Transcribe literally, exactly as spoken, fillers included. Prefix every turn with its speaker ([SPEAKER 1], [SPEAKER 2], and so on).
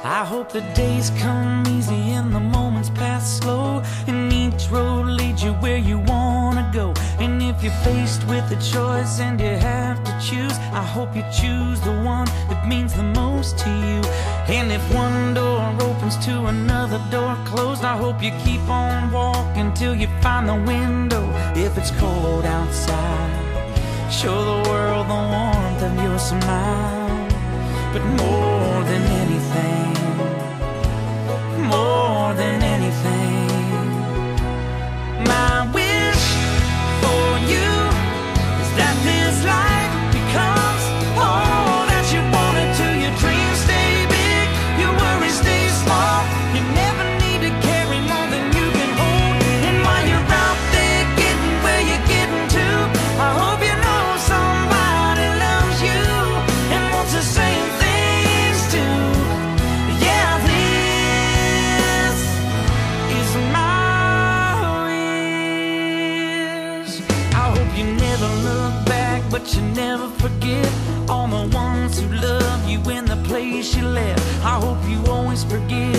[SPEAKER 1] I hope the days come easy and the moments pass slow, and each road leads you where you wanna go. And if you're faced with a choice and you have to choose, I hope you choose the one that means the most to you. And if one door opens to another door closed, I hope you keep on walking till you find the window. If it's cold outside, show the world the warmth of your smile. But more than anything, more than anything, my wish for you is that this life becomes all that you want it to. Your dreams stay big, your worries stay small. You never need to carry more than you can hold. And while you're out there getting where you're getting to, I hope you know somebody loves you and wants the same things too. Yeah, this is my wish. I hope you never look back, but you never forget all the ones who love you in the place you left. I hope you always forgive